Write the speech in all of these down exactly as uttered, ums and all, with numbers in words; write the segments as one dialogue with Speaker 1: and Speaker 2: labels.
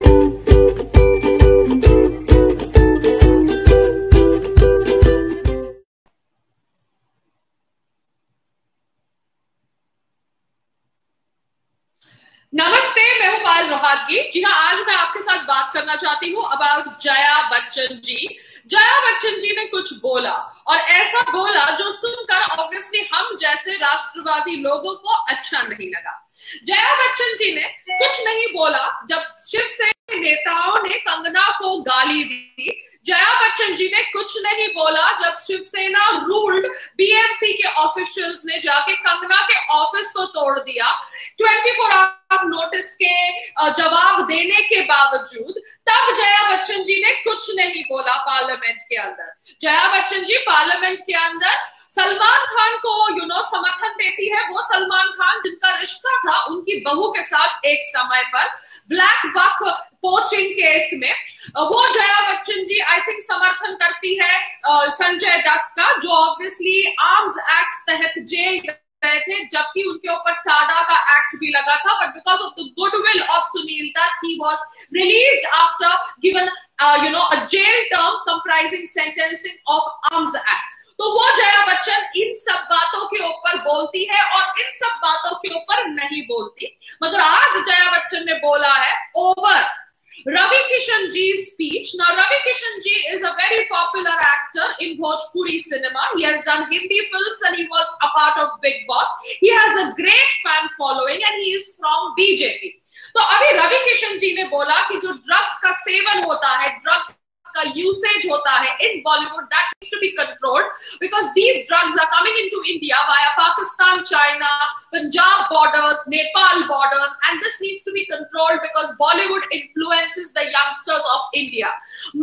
Speaker 1: नमस्ते, मैं हूं पायल रोहातगी। जी हाँ, आज मैं आपके साथ बात करना चाहती हूँ अबाउट जया बच्चन जी। जया बच्चन जी ने कुछ बोला और ऐसा बोला जो सुनकर ऑब्वियसली हम जैसे राष्ट्रवादी लोगों को अच्छा नहीं लगा। जया बच्चन जी ने कुछ नहीं बोला जब शिवसेना नेताओं ने कंगना को गाली दी। जया बच्चन जी ने कुछ नहीं बोला जब शिवसेना रूल्ड बीएमसी के ऑफिशियल्स ने जाके कंगना के ऑफिस को तोड़ दिया। चौबीस आवर्स नोटिस के जवाब देने के बावजूद तब जया बच्चन जी ने कुछ नहीं बोला पार्लियामेंट के अंदर। जया बच्चन जी पार्लियामेंट के अंदर सलमान खान को यू नो समर्थन देती है। वो सलमान खान जिनका रिश्ता था उनकी बहू के साथ एक समय पर ब्लैक बक पोचिंग केस में, वो जया बच्चन जी आई थिंक समर्थन करती है संजय दत्त का, जो ऑब्वियसली आर्म्स एक्ट तहत जेल गए थे, जबकि उनके ऊपर टाडा का एक्ट भी लगा था। But because of the goodwill of Sunil Dutt he was released after given you know a jail term comprising sentencing of arms act. तो वो जया बच्चन इन सब बातों के ऊपर बोलती है और इन सब बातों के ऊपर नहीं बोलती। मगर आज जया बच्चन ने बोला है over Ravi Kishan Ji's speech. Now, Ravi Kishan Ji is a very popular actor in Bhojpuri cinema. He has done Hindi films and he was a part of Big Boss. He has a great fan following and he is from B J P. तो अभी रवि किशन जी ने बोला कि जो drugs का seven होता है, drugs का यूसेज होता है in Bollywood, that needs to be controlled because these drugs are coming into India via Pakistan, China, Punjab borders, Nepal borders, and this needs to be controlled because Bollywood influences the youngsters of India.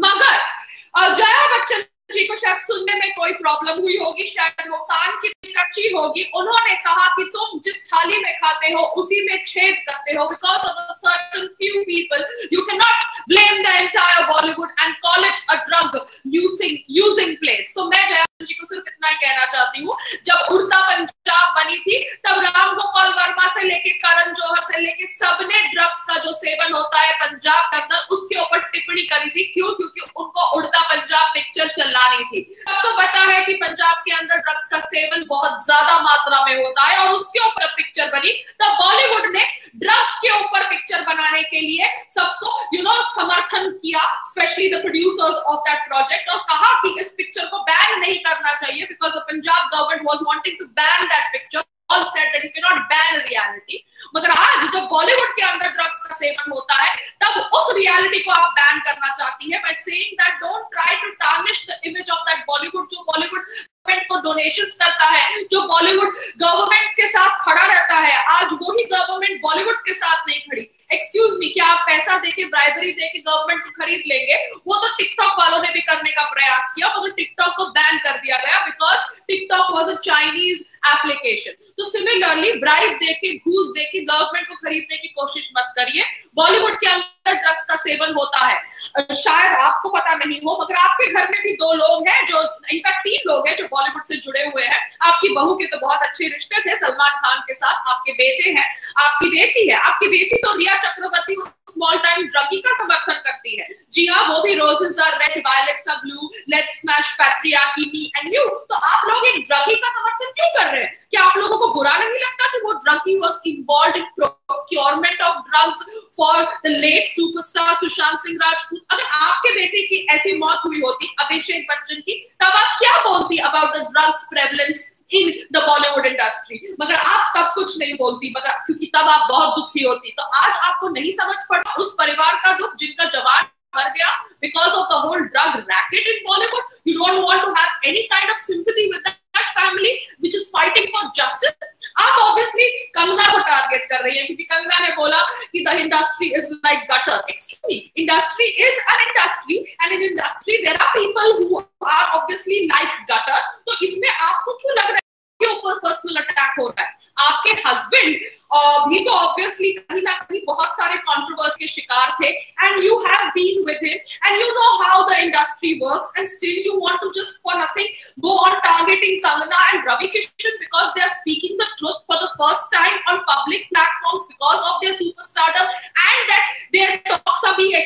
Speaker 1: मगर जया बच्चन जी को शायद सुनने में कोई problem हुई होगी, शायद वो कान की कच्ची होगी। उन्होंने कहा कि तुम जिस थाली में खाते हो उसी में छेद करते हो। Because of a certain few people, you cannot blame the entire Bollywood and call it a drug using using place. तो मैं जया जी को सिर्फ इतना ही कहना चाहती हूँ, जब उड़ता पंजाब बनी थी तब राम गोपाल वर्मा से लेके करण जौहर से लेके सबने ड्रग्स का जो सेवन होता है पंजाब के अंदर उसके ऊपर टिप्पणी करी थी। क्यों? क्योंकि उनको उड़ता पंजाब पिक्चर चलानी थी। सबको पता है कि पंजाब के अंदर ड्रग्स का सेवन बहुत ज्यादा मात्रा में होता है और उसके ऊपर पिक्चर बनी। तब बॉलीवुड ने ड्रग्स के ऊपर पिक्चर बनाने के लिए सबको यू नो समर्थन किया, specially the producers of that project, और कहा कि इस पिक्चर को बैन नहीं करना चाहिए because the Punjab government was wanting to ban that picture. All said that you cannot ban reality. मगर आज जब बॉलीवुड के अंदर ड्रग्स का सेवन होता है तब उस रियलिटी को आप बैन करना चाहती है by saying that don't try to tarnish the image of that Bollywood, जो बॉलीवुड गवर्नमेंट को डोनेशंस करता है, जो बॉलीवुड गवर्नमेंट्स के साथ खड़ा रहता है। आज वही गवर्नमेंट बॉलीवुड के साथ नहीं खड़ी। एक्सक्यूज मी, क्या आप पैसा देके ब्राइबरी देके गवर्नमेंट को खरीद लेंगे? वो तो टिकटॉक वालों ने भी करने का प्रयास किया मगर टिकटॉक को बैन कर दिया गया because TikTok was a Chinese application. तो सिमिलरली ब्राइब देके घूस देके गवर्नमेंट को खरीदने की कोशिश मत करिए। बॉलीवुड के अंदर ड्रग्स का सेवन होता है, शायद आपको पता नहीं हो मगर आपके घर में भी दो लोग हैं जो इनफैक्ट तीन लोग हैं जो बॉलीवुड से जुड़े हुए हैं। आपकी बहू के तो बहुत अच्छे रिश्ते थे सलमान खान के साथ, आपके बेटे हैं, आपकी बेटी है, आपकी बेटी तो Rhea Chakraborty small time druggie का समर्थन करती है। जी हाँ, वो भी roses are red, violets are blue, let's smash patriarchy, me and you. तो आप लोग एक ड्रगी का समर्थन क्यों कर रहे हैं? क्या आप लोगों को बुरा नहीं लगता कि वो druggie was involved in procurement of drugs for the late superstar Sushant Singh Rajput? अगर आपके बेटे की ऐसी मौत हुई होती अभिषेक बच्चन की, तब आप क्या बोलती about the drugs prevalence in the Bollywood industry? मगर आप तब कुछ नहीं बोलती, मगर क्योंकि तब आप बहुत दुखी होती। तो आज आपको नहीं समझ पड़ा उस परिवार का दुख जिनका जवान मर गया because of the whole drug racket in Bollywood? You don't want to have any kind of sympathy with that, that family which is fighting for justice? आप obviously कंगना को टारगेट कर रही है क्योंकि कंगना ने बोला कि the industry is like gutter. Excuse me, industry is an industry and in industry there are people who are obviously like gutter. तो इसमें आपको क्यों लग रहा है के ऊपर पर्सनल अटैक हो रहा है? आपके हस्बैंड भी तो ऑब्वियसली कहीं ना कहीं बहुत सारे कंट्रोवर्सी के शिकार थे and you have been with him and you know how the industry works and still you want to just for nothing go on targeting Kangana and Ravi Kishan because they are speaking the truth for the first time on public platforms because of their superstardom and that their talks are being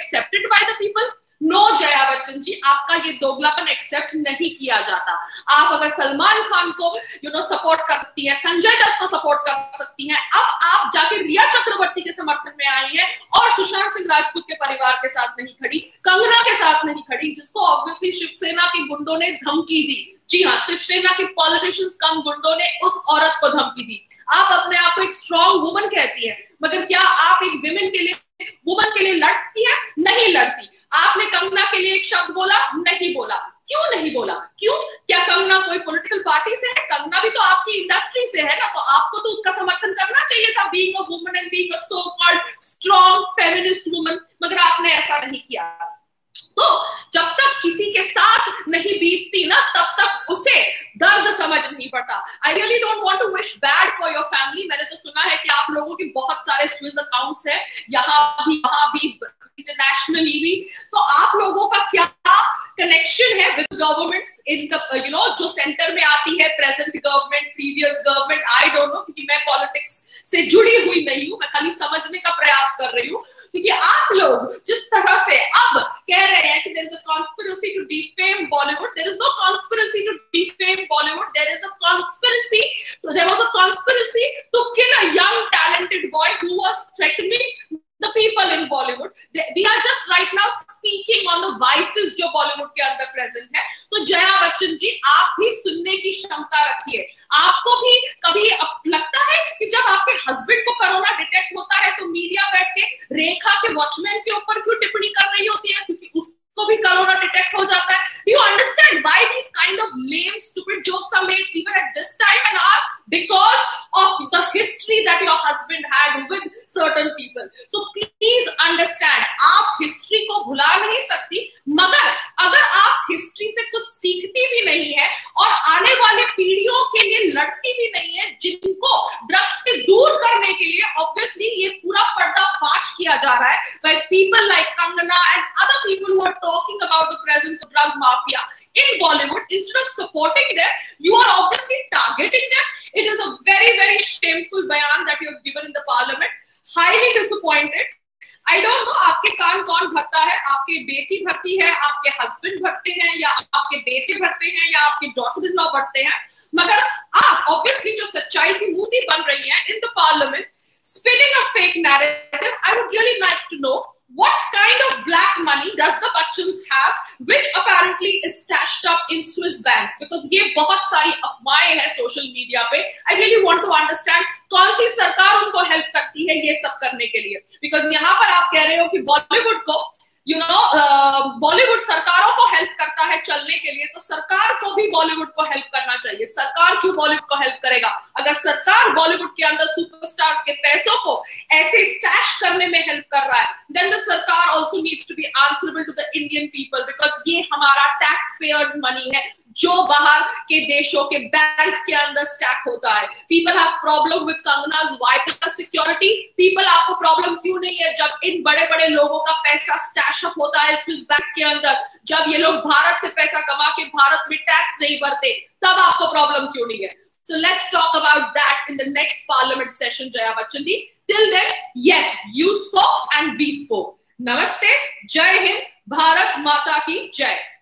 Speaker 1: ये दोगलापन accept नहीं किया जाता। आप अगर सलमान खान को you know support कर सकती हैं, संजय दत्त को सपोर्ट कर सकती हैं, अब आप जाके रिया चक्रवर्ती के समर्थन में आई हैं और सुशांत सिंह राजपूत के परिवार के साथ नहीं खड़ी, कंगना के साथ नहीं खड़ी, जिसको ऑब्वियसली शिवसेना के गुंडों ने धमकी दी। जी हाँ, शिवसेना के पॉलिटिशियंस कम गुंडों ने उस औरत को धमकी दी। आप अपने आप को एक स्ट्रॉन्ग वुमन कहती हैं, मगर क्या आप एक विमेन के लिए, वुमन के लिए लड़ सकती है? नहीं लड़ती। आपने कंगना के लिए एक शब्द बोला? नहीं बोला। क्यों नहीं बोला? क्यों? क्या कंगना कोई पॉलिटिकल पार्टी से है? कंगना भी तो आपकी इंडस्ट्री से है ना, तो आपको तो उसका समर्थन करना चाहिए था, being a woman and being a so called strong feminist woman, मगर आपने ऐसा नहीं किया। तो जब तक किसी के साथ नहीं बीतती ना, तब तक उसे दर्द समझ नहीं पड़ता। I really don't want to wish bad for your family. मैंने तो सुना है कि आप लोगों के बहुत सारे स्विस अकाउंट्स हैं, यहाँ भी वहां भी, इंटरनेशनली भी, तो आप लोगों का क्या कनेक्शन है with government in the you know जो सेंटर में आती है, present government, previous government, I don't know, क्योंकि मैं पॉलिटिक्स से जुड़ी हुई नहीं हूं, मैं खाली समझने का प्रयास कर रही हूँ। क्योंकि आप लोग जिस तरह से अब कह रहे हैं कि there is a conspiracy to defame Bollywood, there is no conspiracy to defame Bollywood, there is a conspiracy, there was a conspiracy to kill a young talented boy who was threatening the people in Bollywood. They, we are just right now speaking on the vices जो बॉलीवुड के अंदर present है। तो जया बच्चन जी, आप भी सुनने की क्षमता रखिए। आपको भी कभी लगता है कि जब आपके हस्बैंड को कोरोना डिटेक्ट होता है तो मीडिया बैठ के रेखा के वॉचमैन के ऊपर क्यों टिप्पणी कर रही होती है? क्योंकि उसको भी कोरोना डिटेक्ट हो जाता है। Do you understand why these kind of lame, stupid jokes are made even at this time and hour? Because of the history that your husband had with certain people. So please understand, आप history को भुला नहीं सकती, मगर अगर आप history से कुछ सीखती भी नहीं है और आने वाले पीढ़ियों के लिए लड़ती भी नहीं है, जिनको ड्रग्स से दूर करने के लिए ऑब्वियसली ये पूरा पर्दाफाश किया जा रहा है by people like Kangana and other people who are talking about the presence of drug mafia in Bollywood. Instead of supporting them, you are obviously targeting them. It is a very, very shameful bayan that you have given in the parliament. Highly disappointed. I don't know आपके कान कौन भरता है, आपके बेटी भरती है, आपके husband भरते हैं, या आपके बेटे भरते हैं, या आपके डॉटर इन लॉ भरते हैं, मगर आप ऑब्वियसली जो सच्चाई की मूर्ति बन रही हैं in the parliament, spinning a fake narrative. I would really like to know what kind of black money does the Bachchans have, which apparently is stashed up in Swiss banks? Because ये बहुत सारी अफवाहें हैं social media पे। I really want to understand कौन सी सरकार उनको help करती है ये सब करने के लिए। Because यहाँ पर आप कह रहे हो कि बॉलीवुड को यू नो बॉलीवुड सरकारों को हेल्प करता है चलने के लिए, तो सरकार को भी बॉलीवुड को हेल्प करना चाहिए। सरकार क्यों बॉलीवुड को हेल्प करेगा? अगर सरकार बॉलीवुड के अंदर सुपरस्टार्स के पैसों को ऐसे स्टैश करने में हेल्प कर रहा है, देन द सरकार also needs to be answerable to the Indian people, because ये हमारा टैक्स पेयर्स मनी है जो बाहर के देशों के बैंक के अंदर स्टैक होता है। People have problem with Kangana's Y plus security. People आपको प्रॉब्लम क्यों नहीं है जब इन बड़े बड़े लोगों का पैसा स्टैश अप होता है स्विस बैंक के अंदर? जब ये लोग भारत से पैसा कमा के भारत में टैक्स नहीं भरते, तब आपको प्रॉब्लम क्यों नहीं है? So let's talk about that in the next parliament session, Jaya Bachchan ji. Till then, yes, you spoke and we spoke. Namaste, Jai Hind, Bharat Mata ki Jai.